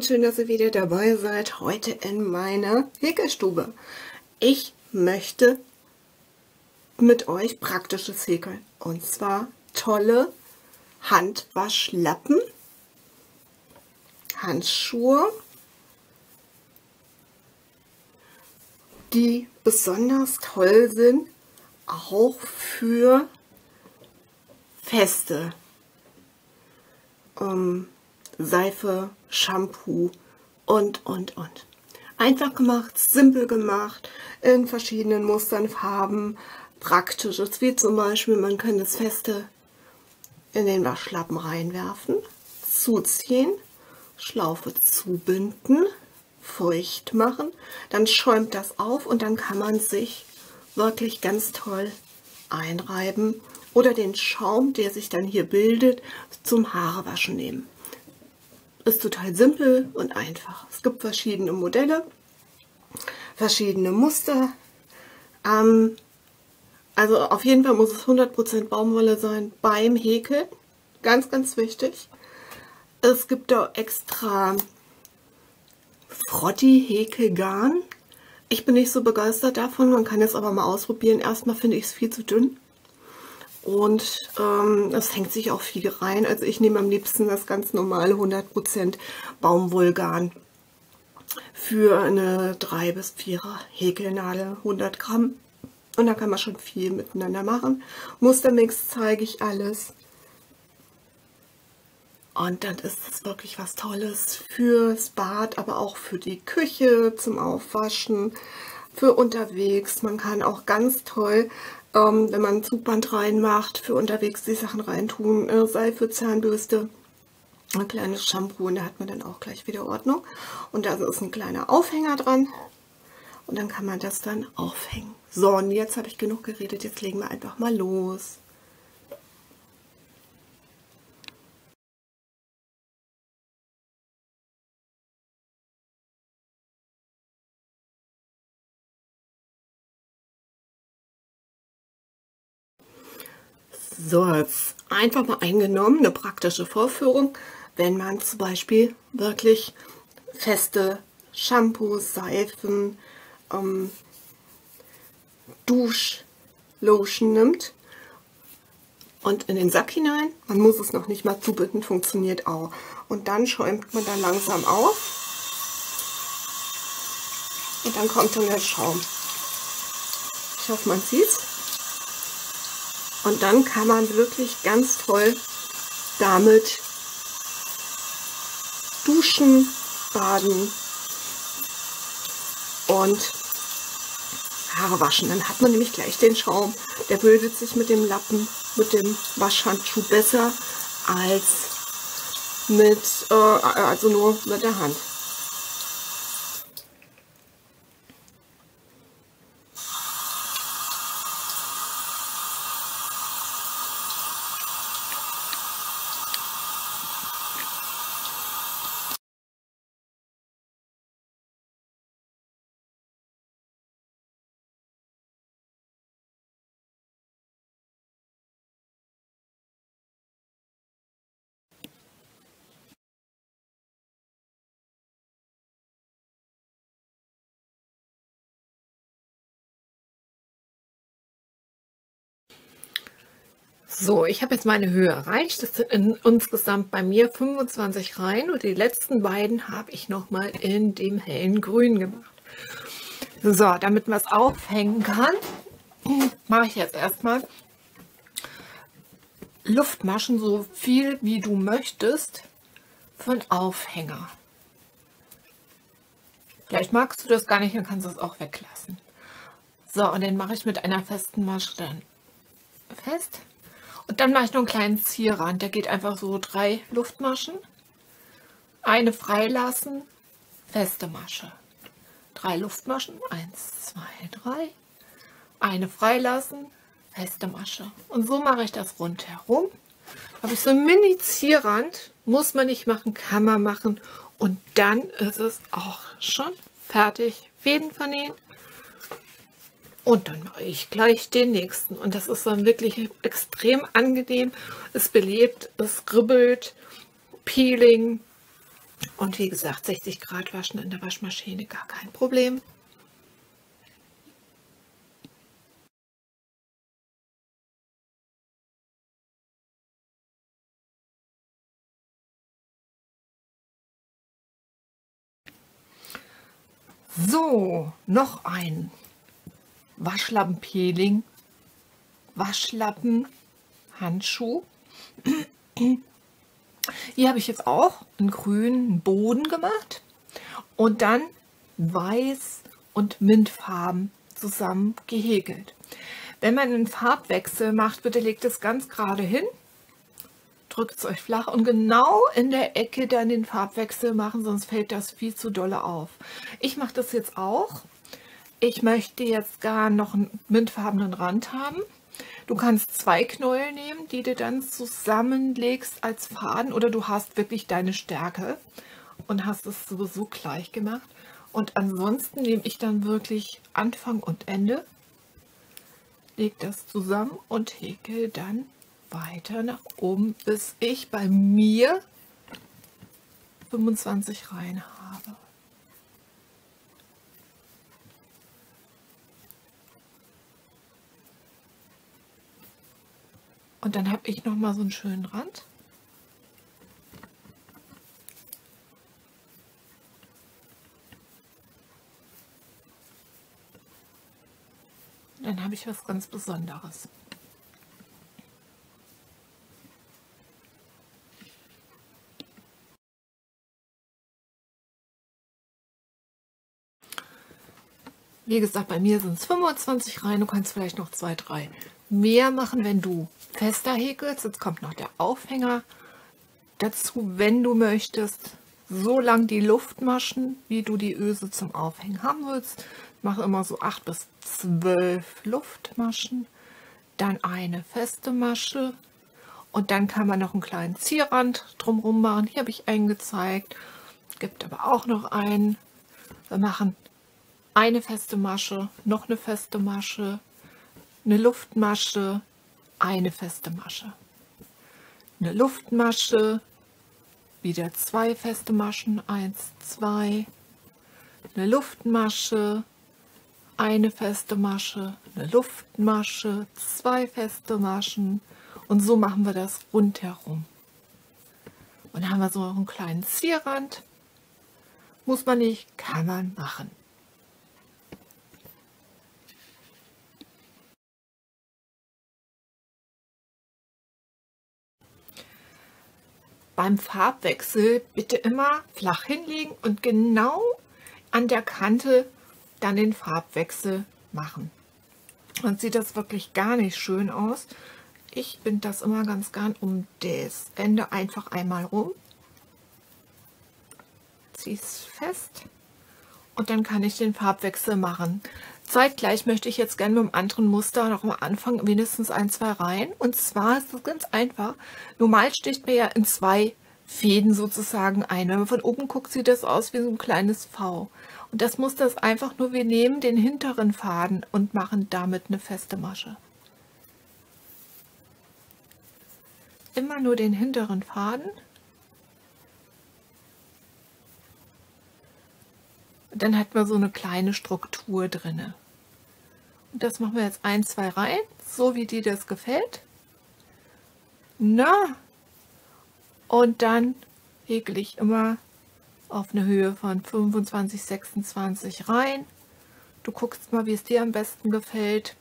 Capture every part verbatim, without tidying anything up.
und schön, dass ihr wieder dabei seid, heute in meiner Häkelstube. Ich möchte mit euch praktisches häkeln, und zwar tolle Handwaschlappen, Handschuhe, die besonders toll sind, auch für Feste. Ähm, Seife, Shampoo und, und, und. Einfach gemacht, simpel gemacht, in verschiedenen Mustern, Farben, praktisches, wie zum Beispiel, man kann das Feste in den Waschlappen reinwerfen, zuziehen, Schlaufe zubinden, feucht machen, dann schäumt das auf und dann kann man sich wirklich ganz toll einreiben oder den Schaum, der sich dann hier bildet, zum Haarewaschen nehmen. Ist total simpel und einfach. Es gibt verschiedene Modelle, verschiedene Muster. Ähm, also auf jeden Fall muss es hundert Prozent Baumwolle sein beim Häkeln. Ganz, ganz wichtig. Es gibt da extra Frotti-Häkelgarn. Ich bin nicht so begeistert davon, man kann es aber mal ausprobieren. Erstmal finde ich es viel zu dünn. Und ähm, es hängt sich auch viel rein. Also ich nehme am liebsten das ganz normale hundert Prozent Baumwollgarn für eine drei bis vierer Häkelnadel, hundert Gramm. Und da kann man schon viel miteinander machen. Mustermix zeige ich alles. Und dann ist es wirklich was Tolles fürs Bad, aber auch für die Küche, zum Aufwaschen, für unterwegs. Man kann auch ganz toll, ähm, wenn man ein Zugband reinmacht, für unterwegs die Sachen reintun. Äh, Seife, Zahnbürste, ein kleines Shampoo, und da hat man dann auch gleich wieder Ordnung. Und da ist ein kleiner Aufhänger dran. Und dann kann man das dann aufhängen. So, und jetzt habe ich genug geredet, jetzt legen wir einfach mal los. So, jetzt einfach mal eingenommen, eine praktische Vorführung, wenn man zum Beispiel wirklich feste Shampoos, Seifen, ähm, Duschlotion nimmt und in den Sack hinein. Man muss es noch nicht mal zubinden, funktioniert auch. Und dann schäumt man da langsam auf und dann kommt dann der Schaum. Ich hoffe, man sieht es. Und dann kann man wirklich ganz toll damit duschen, baden und Haare waschen. Dann hat man nämlich gleich den Schaum. Der bildet sich mit dem Lappen, mit dem Waschhandschuh besser als mit, äh, also nur mit der Hand. So, ich habe jetzt meine Höhe erreicht. Das sind in, insgesamt bei mir fünfundzwanzig Reihen und die letzten beiden habe ich noch mal in dem hellen Grün gemacht. So, damit man es aufhängen kann, mache ich jetzt erstmal Luftmaschen, so viel wie du möchtest, für einen Aufhänger. Vielleicht magst du das gar nicht, dann kannst du es auch weglassen. So, und den mache ich mit einer festen Masche dann fest. Und dann mache ich noch einen kleinen Zierrand. Der geht einfach so drei Luftmaschen, eine freilassen, feste Masche. Drei Luftmaschen, eins, zwei, drei, eine freilassen, feste Masche. Und so mache ich das rundherum. Habe ich so einen Mini-Zierrand, muss man nicht machen, kann man machen. Und dann ist es auch schon fertig. Fäden vernähen. Und dann mache ich gleich den nächsten. Und das ist dann wirklich extrem angenehm. Es belebt, es ribbelt, Peeling, Und wie gesagt, sechzig Grad waschen in der Waschmaschine, gar kein Problem. So, noch ein Waschlappenpeeling, Waschlappen, Handschuh. Hier habe ich jetzt auch einen grünen Boden gemacht und dann weiß und Mintfarben zusammen gehäkelt. Wenn man einen Farbwechsel macht, bitte legt es ganz gerade hin, drückt es euch flach und genau in der Ecke dann den Farbwechsel machen, sonst fällt das viel zu dolle auf. Ich mache das jetzt auch. Ich möchte jetzt gar noch einen mintfarbenen Rand haben. Du kannst zwei Knäuel nehmen, die du dann zusammenlegst als Faden, oder du hast wirklich deine Stärke und hast es sowieso gleich gemacht. Und ansonsten nehme ich dann wirklich Anfang und Ende, lege das zusammen und häkel dann weiter nach oben, bis ich bei mir fünfundzwanzig Reihen habe. Und dann habe ich noch mal so einen schönen Rand. Dann habe ich was ganz Besonderes. Wie gesagt, bei mir sind es fünfundzwanzig Reihen. Du kannst vielleicht noch zwei, drei mehr machen, wenn du fester häkelst. Jetzt kommt noch der Aufhänger dazu, wenn du möchtest. So lang die Luftmaschen, wie du die Öse zum Aufhängen haben willst. Ich mache immer so acht bis zwölf Luftmaschen, dann eine feste Masche und dann kann man noch einen kleinen Zierrand drumherum machen. Hier habe ich einen gezeigt. Es gibt aber auch noch einen. Wir machen eine feste Masche, noch eine feste Masche, eine Luftmasche, eine feste Masche, eine Luftmasche, wieder zwei feste Maschen, eins, zwei, eine Luftmasche, eine feste Masche, eine Luftmasche, zwei feste Maschen und so machen wir das rundherum. Und dann haben wir so einen kleinen Zierrand. Muss man nicht, kann man machen. Beim Farbwechsel bitte immer flach hinlegen und genau an der Kante dann den Farbwechsel machen. Dann sieht das wirklich gar nicht schön aus. Ich binde das immer ganz gern um das Ende einfach einmal rum, ziehe es fest und dann kann ich den Farbwechsel machen. Zeitgleich möchte ich jetzt gerne mit dem anderen Muster noch mal anfangen, wenigstens ein, zwei Reihen. Und zwar ist es ganz einfach. Normal sticht man ja in zwei Fäden sozusagen ein. Wenn man von oben guckt, sieht das aus wie so ein kleines V. Und das Muster ist einfach nur, wir nehmen den hinteren Faden und machen damit eine feste Masche. Immer nur den hinteren Faden. Und dann hat man so eine kleine Struktur drinne. Und das machen wir jetzt ein, zwei Reihen, so wie dir das gefällt. Na, und dann häkel ich immer auf eine Höhe von fünfundzwanzig, sechsundzwanzig Reihen. Du guckst mal, wie es dir am besten gefällt.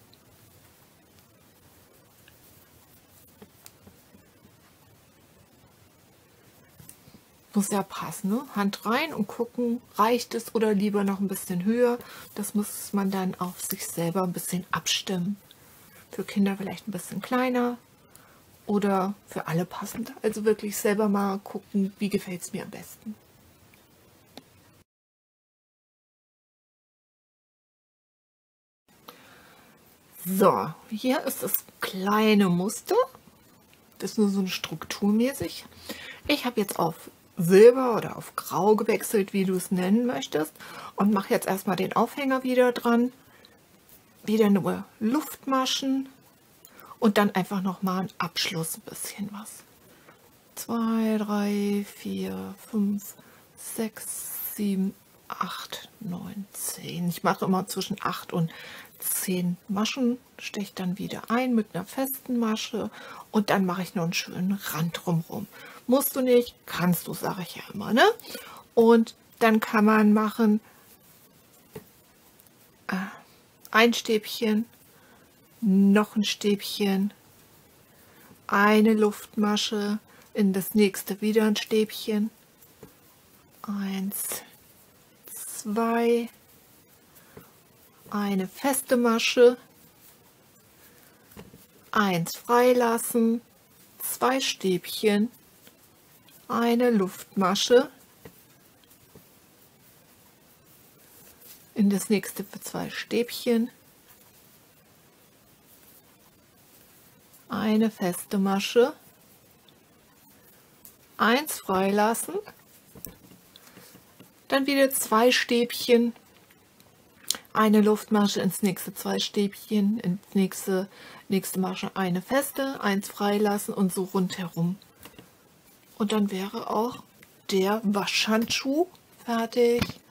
Muss ja passen, ne? Hand rein und gucken, reicht es oder lieber noch ein bisschen höher. Das muss man dann auf sich selber ein bisschen abstimmen. Für Kinder vielleicht ein bisschen kleiner oder für alle passend. Also wirklich selber mal gucken, wie gefällt es mir am besten. So, hier ist das kleine Muster. Das ist nur so eine strukturmäßig. Ich habe jetzt auf Silber oder auf Grau gewechselt, wie du es nennen möchtest, und mache jetzt erstmal den Aufhänger wieder dran. Wieder nur Luftmaschen und dann einfach noch mal ein Abschluss, ein bisschen was. zwei, drei, vier, fünf, sechs, sieben, acht, neun, zehn. Ich mache immer zwischen acht und zehn Maschen, steche dann wieder ein mit einer festen Masche und dann mache ich noch einen schönen Rand drumherum. Musst du nicht, kannst du, sage ich ja immer, ne? Und dann kann man machen äh, ein Stäbchen, noch ein Stäbchen, eine Luftmasche, in das nächste wieder ein Stäbchen, eins, zwei, eine feste Masche, eins freilassen, zwei Stäbchen, eine Luftmasche, in das nächste für zwei Stäbchen, eine feste Masche, eins freilassen, dann wieder zwei Stäbchen, eine Luftmasche, ins nächste zwei Stäbchen, ins nächste, nächste Masche eine feste, eins freilassen und so rundherum. Und dann wäre auch der Waschhandschuh fertig.